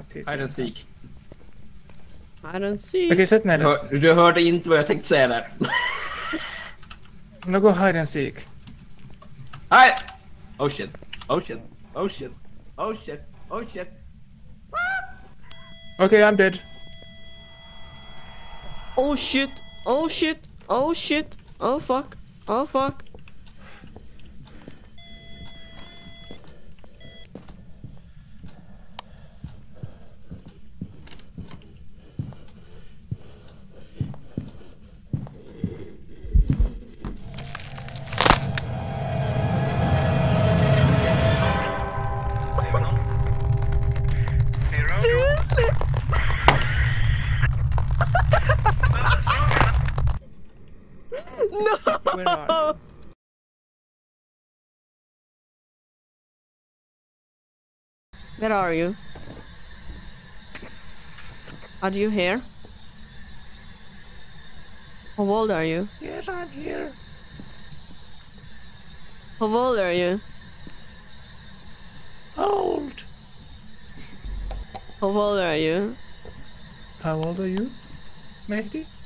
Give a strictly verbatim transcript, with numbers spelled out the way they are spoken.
Hide and seek. I don't see. Okej, okay, sätt ner Du, det. hör, du hörde inte vad jag tänkte säga där. Nu går hide and seek. Hi! Oh shit. Oh shit. Oh shit. Oh shit. Oh shit. Okay, I'm dead. Oh shit. Oh shit. Oh shit. Oh fuck. Oh fuck. Seriously? No! Where are you? Where are you? Are you here? How old are you? Yes, I'm here. How old are you? Old. How old are you? How old are you, Mehdi?